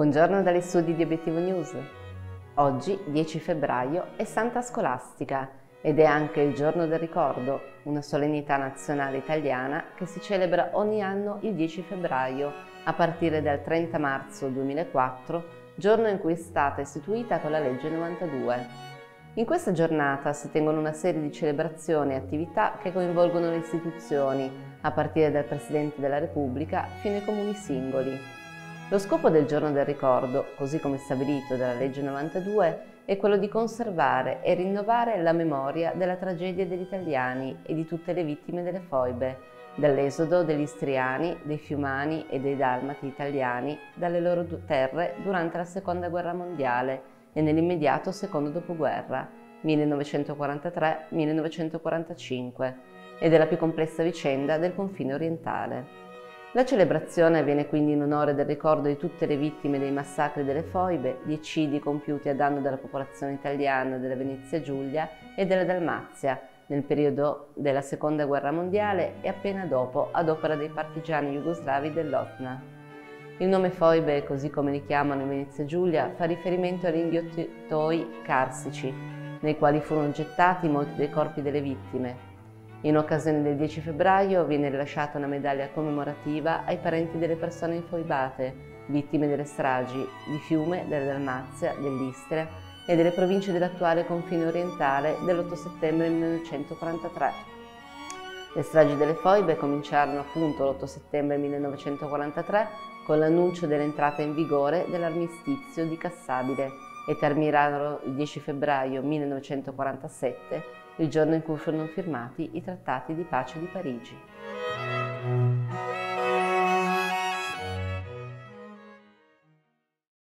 Buongiorno dagli studi di Obiettivo News. Oggi, 10 febbraio, è Santa Scolastica ed è anche il giorno del ricordo, una solennità nazionale italiana che si celebra ogni anno il 10 febbraio, a partire dal 30 marzo 2004, giorno in cui è stata istituita con la legge 92. In questa giornata si tengono una serie di celebrazioni e attività che coinvolgono le istituzioni, a partire dal Presidente della Repubblica fino ai comuni singoli. Lo scopo del giorno del ricordo, così come stabilito dalla legge 92, è quello di conservare e rinnovare la memoria della tragedia degli italiani e di tutte le vittime delle foibe, dall'esodo degli istriani, dei fiumani e dei dalmati italiani dalle loro terre durante la Seconda Guerra Mondiale e nell'immediato secondo dopoguerra, 1943-1945, e della più complessa vicenda del confine orientale. La celebrazione avviene quindi in onore del ricordo di tutte le vittime dei massacri delle foibe, di eccidi compiuti a danno della popolazione italiana della Venezia Giulia e della Dalmazia nel periodo della Seconda Guerra Mondiale e appena dopo ad opera dei partigiani jugoslavi dell'OTNA. Il nome foibe, così come li chiamano in Venezia Giulia, fa riferimento agli inghiottitoi carsici, nei quali furono gettati molti dei corpi delle vittime. In occasione del 10 febbraio viene rilasciata una medaglia commemorativa ai parenti delle persone infoibate, vittime delle stragi di Fiume, della Dalmazia, dell'Istria e delle province dell'attuale confine orientale dell'8 settembre 1943. Le stragi delle foibe cominciarono appunto l'8 settembre 1943 con l'annuncio dell'entrata in vigore dell'armistizio di Cassabile e terminarono il 10 febbraio 1947, il giorno in cui furono firmati i trattati di pace di Parigi.